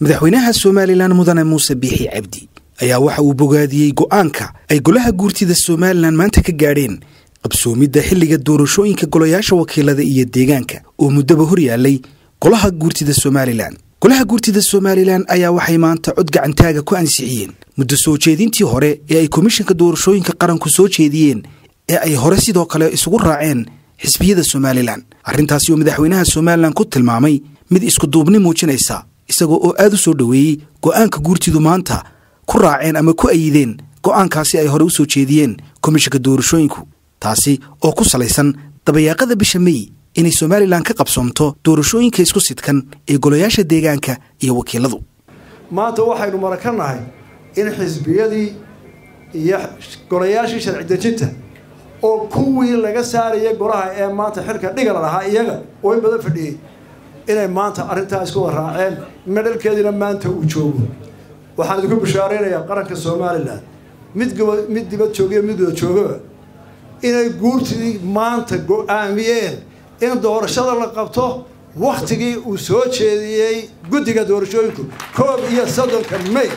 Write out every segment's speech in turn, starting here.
madaxweynaha Soomaaliland mudane Muuse Biixi Cabdi ayaa waxa uu bogaadiyay go'aanka ay golaha guurtida Soomaaliland maanta ka gaadheen qabsoomidda xilliga doorashooyinka golayaasha wakiilada iyo deegaanka oo muddaba hor yaalay golaha guurtida Soomaaliland. golaha guurtida Soomaaliland ayaa waxay maanta cod gacantaaga ku ansixiyeen muddo soo jeedintii hore ee ay komishanka doorashooyinka qaranku soo jeediyeen ee ay hore sidoo kale isugu raaceen xisbiyada Soomaaliland. arrintaasi oo madaxweynaha Soomaaliland ku tilmaamay mid isku duubni muujinaysa isagoo oo aad u soo dhaweeyay go'aanka guurtidu maanta ku raaceen ama ku ayideen go'aankaasi ay hore u soo jeediyeen komishanka doorashooyinku, taasi oo ku salaysan dabayaaqada bisha May inay Soomaaliland ka qabsoomto doorashooyinka isku sidkan ee golayaasha deegaanka iyo wakiiladu. maanta waxaynu marakanahay in xisbiyadii iyo golayaashii sharci dejinta oo kuwii laga saarayay golaha ee maanta xilka dhiga lahaa iyaga oo in badan fadhiyay inay maanta arrintaas isku raaceen medalkeedina maanta uu joogo. waxaan idinku bishaareynayaa qaranka Soomaaliland mid dibad joogiyo mid wada jooga inay guurtidii maanta go'aamiyeen in doorashada la qabto waqtigii uu soo jeediyay guddiga doorashooyinku 31 May.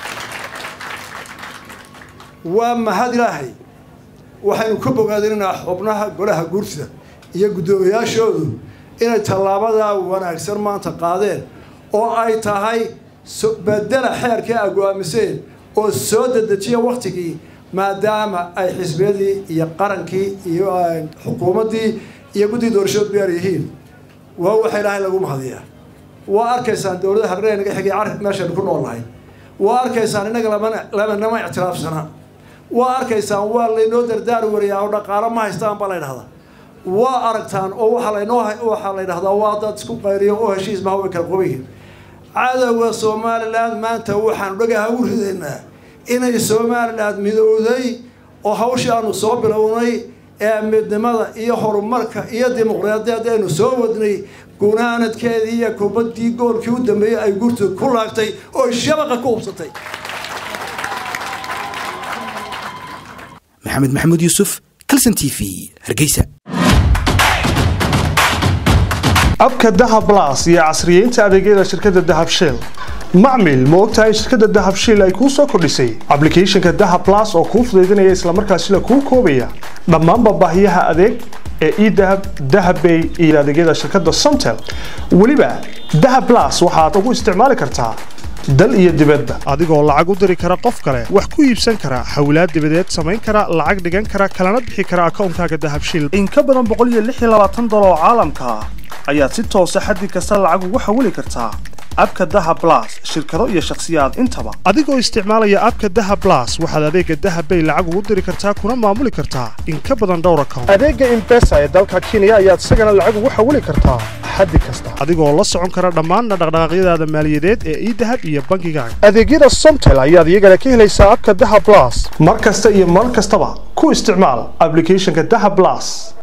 waa mahad Ilaahay waxaynu ku bogaadinaynaa xubnaha golaha guurtida iyo guddoomiyaashoodu inay tallaabada wanaagsan maanta qaadeen oo ay tahay bedela xeerkii ay go'aamiseen oo soo dedejiya waqtigii maadaama ay xisbiyadii iyo qarankii iyo xukuumaddii iyo guddiga doorashoodu diyaar yihiin. waa waxa Ilaahay lagu mahadiyaa. waa arkaysaan dowladda harreyn naga xigay carab meeshan ku noolahay. waa arkaysaan inaga lama ictiraafsana. waa arkaysaan waa laynoo dardaar wariyaa oo dhaqaale ma haystaan baa la yidhahdaa. waa aragtaan oo waxa la yidhahdaa waa dad isku qayriyo oo heshiis ma way kala qobihiin. cadawga Soomaaliland maanta waxaan dhagaha u ridaynaa inay Soomaaliland midowday oo hawshii aanu soo bilownay ee midnimada iyo horumarka iyo dimuqraadiyadda aynu soo wadnay gunaanadkeedii iyo kubaddii goolkii u dambeeyay ay gurtu ku laagtay oo shabaqa ku hubsatay. maxamed yuusuf Kalsan TV Hargeysa. abka Dahab Plus iyo casriyeynta adeegyada shirkadda Dahab Shell. macmil ma ogtahay shirkadda Dahab Shell ay ku soo kordhisay application-ka Dahab Plus oo kuu fududeynaya isla markaasina kuu koobaya dhammaan baahiyaha adeeg ee eDahab, Dahab Pay iyo adeegyada shirkadda Somtel. waliba Dahab Plus waxaad ugu isticmaali kartaa dal iyo dibadda adigoo lacag u diri kara qof kale, wax ku iibsan kara, xawlaad dibadeed samayn kara, lacag dhigan kara, kalana bixi kara account-kaaga Dahab Shell in ka badan $126 oo caalamka ah ayaad si toos ah xaddi kasta lacag ugu xawili kartaa abka Dahab Plus shirkado iyo shakhsiyaad intaba. adigoo isticmaalaya abka Dahab Plus waxaad adeega Dahab Pay lacag ugu diri kartaa kuna maamuli kartaa in ka badan dhowr account. adeega M-Pesa ee dalka Kenya ayaad isagana lacag ugu xawili kartaa xaddi kasta adigoo la socon kara dhammaan dhaqdhaqaaqyadaada maaliyadeed ee eDahab iyo bangigaaga. adeegyada Somtel ayaad iyagana ka helaysaa abka Dahab Plus mar kasta iyo mar kastaba ku isticmaal application-ka Dahab Plus.